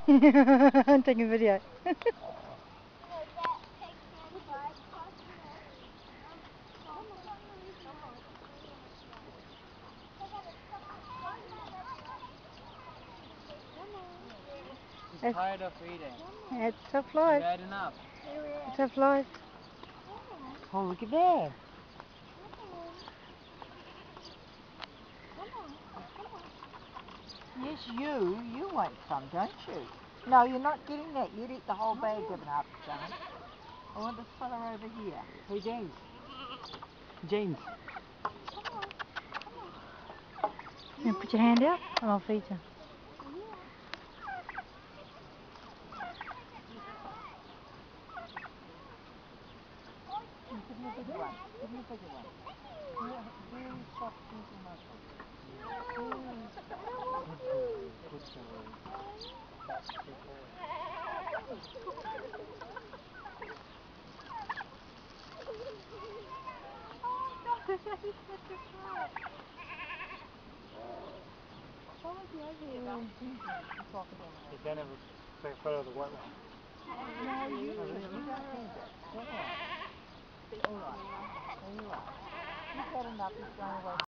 I'm taking a video. She's tired of eating. It's tough life. You had enough. Tough life. Oh, look at that. Yes, you want some, don't you? No, you're not getting that. You'd eat the whole bag of nuts, son. I want this fella over here. Hey, James. James. You put your hand out and I'll feed you. Give me a bigger one. Give me a bigger one. Very soft, gentle muscle. Good boy. Good boy. You can't have take a photo of the white one. No, you don't need it. Come on. All right. There you are. You've had enough. He's going away.